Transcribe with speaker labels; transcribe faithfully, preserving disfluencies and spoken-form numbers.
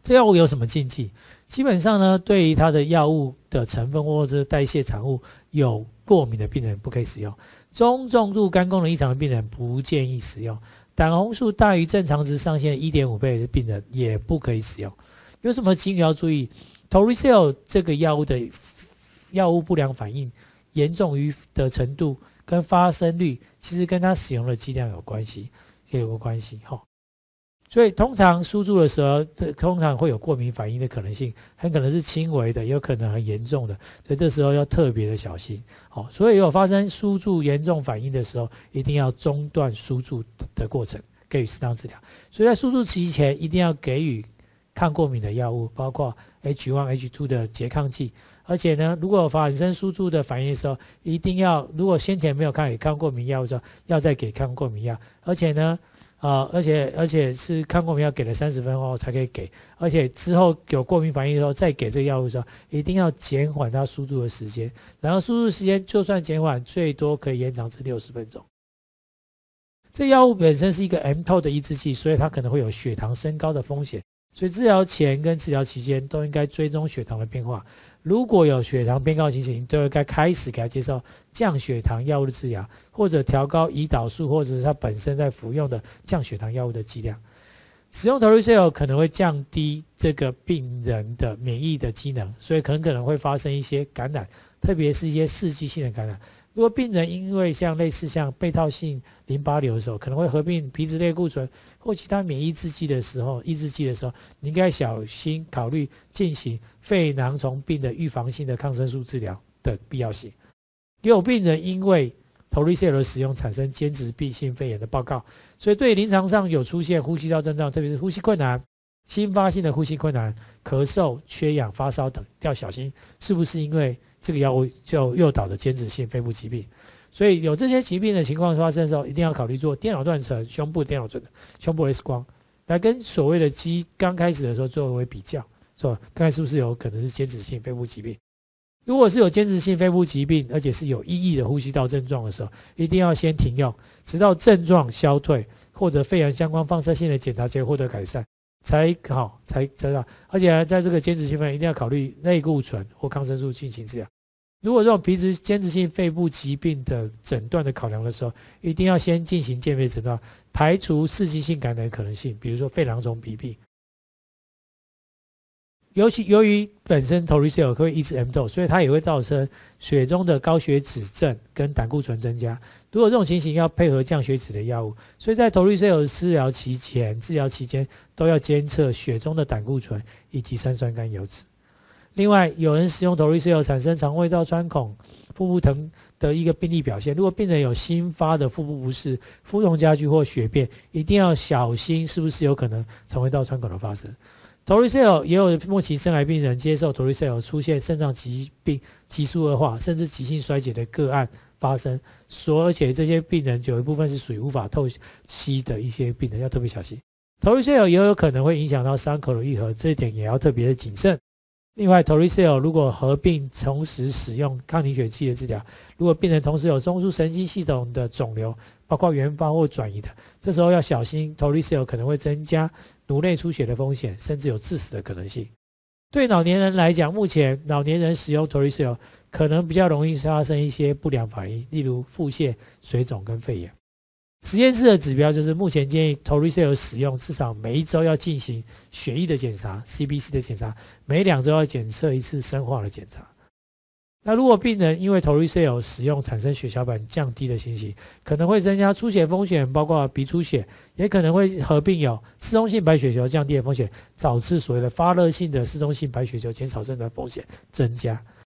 Speaker 1: 这药物有什么禁忌？基本上呢，对于它的药物的成分或者是代谢产物有过敏的病人不可以使用，中重度肝功能异常的病人不建议使用，胆红素大于正常值上限 一点五 倍的病人也不可以使用。有什么警语要注意？ Torisel 这个药物的药物不良反应严重于的程度跟发生率，其实跟它使用的剂量有关系，也有个关系哈。所以通常输注的时候，通常会有过敏反应的可能性，很可能是轻微的，也有可能很严重的，所以这时候要特别的小心。好，所以有发生输注严重反应的时候，一定要中断输注的过程，给予适当治疗。所以在输注期前，一定要给予抗过敏的药物，包括 H 一 H 二 的拮抗剂。而且呢，如果有发生输注的反应的时候，一定要如果先前没有看给抗过敏药的时候，要再给抗过敏药。而且呢，呃，而且而且是抗过敏药给了三十分钟后才可以给，而且之后有过敏反应的时候再给这个药物的时候，一定要减缓它输注的时间。然后输注时间就算减缓，最多可以延长至六十分钟。这药物本身是一个 mTOR 的抑制剂，所以它可能会有血糖升高的风险。所以治疗前跟治疗期间都应该追踪血糖的变化。如果有血糖偏高的情形，都应该开始给他接受降血糖药物的治疗，或者调高胰岛素，或者是他本身在服用的降血糖药物的剂量。使用 Torisel 可能会降低这个病人的免疫的机能，所以很可能会发生一些感染，特别是一些刺激性的感染。如果病人因为像类似像被套性淋巴瘤的时候，可能会合并皮质类固醇或其他免疫制剂的时候，抑制剂的时候，你应该小心考虑进行肺囊虫病的预防性的抗生素治疗的必要性。也有病人因为 Torisel 的使用产生间质壁性肺炎的报告，所以对临床上有出现呼吸道症状，特别是呼吸困难、新发性的呼吸困难、咳嗽、缺氧、发烧等，要小心是不是因为这个药物就诱导的间质性肺部疾病。所以有这些疾病的情况发生的时候，一定要考虑做电脑断层、胸部电脑断层、胸部 X 光，来跟所谓的肌刚开始的时候作为比较，是吧？看看是不是有可能是间质性肺部疾病。如果是有间质性肺部疾病，而且是有意义的呼吸道症状的时候，一定要先停用，直到症状消退，或者肺炎相关放射性的检查结果获得改善，才好才知道。而且在这个间质性肺炎一定要考虑类固醇或抗生素进行治疗。如果这种皮质间质性肺部疾病的诊断的考量的时候，一定要先进行间肺诊断，排除刺激性感染的可能性，比如说肺囊虫鼻病。尤其由于本身 Torisel 会抑制 mTOR， 所以它也会造成血中的高血脂症跟胆固醇增加。如果这种情形要配合降血脂的药物，所以在 Torisel 治疗期前、治疗期间都要监测血中的胆固醇以及三酸甘油脂。另外，有人使用 Torisel 产生肠胃道穿孔、腹部疼的一个病例表现。如果病人有新发的腹部不适、腹痛加剧或血便，一定要小心是不是有可能肠胃道穿孔的发生。Torisel 也有末期肾癌病人接受 Torisel 出现肾脏疾病急速恶化，甚至急性衰竭的个案发生，所而且这些病人有一部分是属于无法透析的一些病人，要特别小心。Torisel 也有可能会影响到伤口的愈合，这一点也要特别的谨慎。另外 Torisel 如果合并同时使用抗凝血剂的治疗，如果病人同时有中枢神经系统的肿瘤，包括原发或转移的，这时候要小心 Torisel 可能会增加颅内出血的风险，甚至有致死的可能性。对老年人来讲，目前老年人使用 Torisel 可能比较容易发生一些不良反应，例如腹泻、水肿跟肺炎。实验室的指标就是目前建议 Torisel 使用至少每一周要进行血液的检查 C B C 的检查，每两周要检测一次生化的检查。那如果病人因为 Torisel 使用产生血小板降低的情形，可能会增加出血风险，包括鼻出血，也可能会合并有嗜中性白血球降低的风险，导致所谓的发热性的嗜中性白血球减少症的风险增加。